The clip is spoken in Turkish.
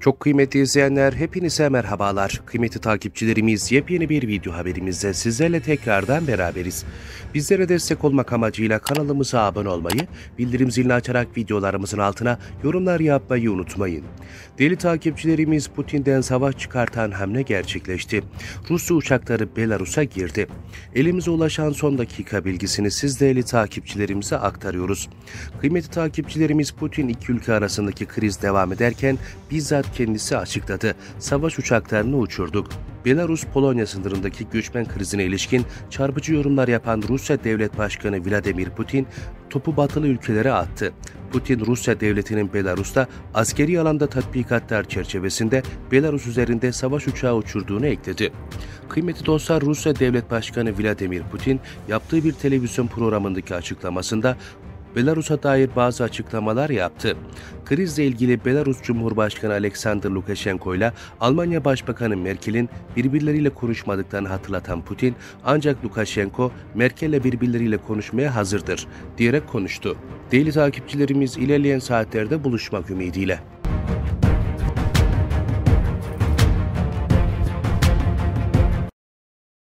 Çok kıymetli izleyenler, hepinize merhabalar. Kıymetli takipçilerimiz, yepyeni bir video haberimizde sizlerle tekrardan beraberiz. Bizlere destek olmak amacıyla kanalımıza abone olmayı, bildirim zilini açarak videolarımızın altına yorumlar yapmayı unutmayın. Değerli takipçilerimiz, Putin'den savaş çıkartan hamle gerçekleşti. Rusya uçakları Belarus'a girdi. Elimize ulaşan son dakika bilgisini siz değerli takipçilerimize aktarıyoruz. Kıymetli takipçilerimiz, Putin iki ülke arasındaki kriz devam ederken bizzat kendisi açıkladı. Savaş uçaklarını uçurduk. Belarus-Polonya sınırındaki göçmen krizine ilişkin çarpıcı yorumlar yapan Rusya Devlet Başkanı Vladimir Putin, topu batılı ülkelere attı. Putin, Rusya devletinin Belarus'ta askeri alanda tatbikatlar çerçevesinde Belarus üzerinde savaş uçağı uçurduğunu ekledi. Kıymetli dostlar, Rusya Devlet Başkanı Vladimir Putin yaptığı bir televizyon programındaki açıklamasında Belarus'a dair bazı açıklamalar yaptı. Krizle ilgili Belarus Cumhurbaşkanı Alexander Lukashenko ile Almanya Başbakanı Merkel'in birbirleriyle konuşmadıklarını hatırlatan Putin, ancak Lukashenko, Merkel'le birbirleriyle konuşmaya hazırdır diyerek konuştu. Değerli takipçilerimiz, ilerleyen saatlerde buluşmak ümidiyle.